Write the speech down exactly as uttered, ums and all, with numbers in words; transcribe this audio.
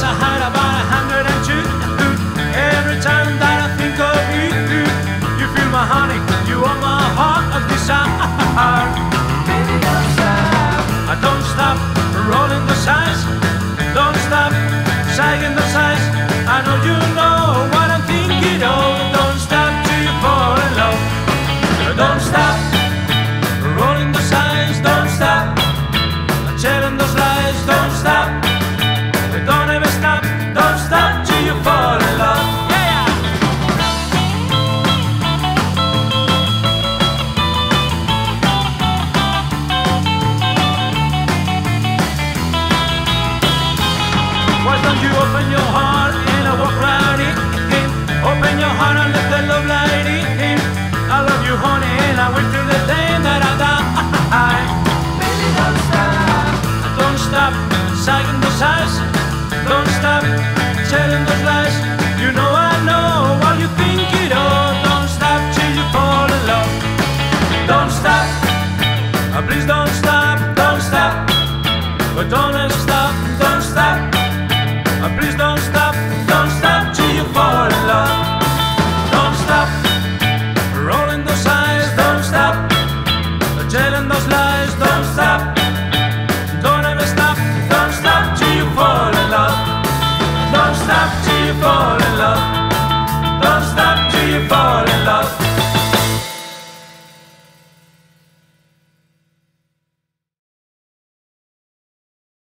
I had about a hundred and two. Every time that I think of you, you feel my honey, you are my heart of desire. Baby, don't stop. I don't stop rolling the size. Don't stop sagging the size. I know you know what I'm thinking of. Don't stop till you fall in love. Don't stop rolling the size. Don't stop telling those lies. Don't stop. Don't ever stop. Don't stop till you fall in love. Yeah. Why don't you open your heart and I walk right in? Open your heart and let the love light in. I love you, honey, and I wait till the day that I die. Baby, don't stop. Don't stop sagging the size. Don't stop telling those lies. You know I know what you think it all. Don't stop till you fall in love. Don't stop. Oh, please don't stop. Don't stop. But don't ever stop. Don't stop. Oh, please don't stop. Don't stop till you fall in love. Don't stop rolling those eyes. Don't stop telling those lies. Don't stop. Don't ever stop. Don't stop till you fall in love. Don't stop till you fall in love. Don't stop till you fall in love.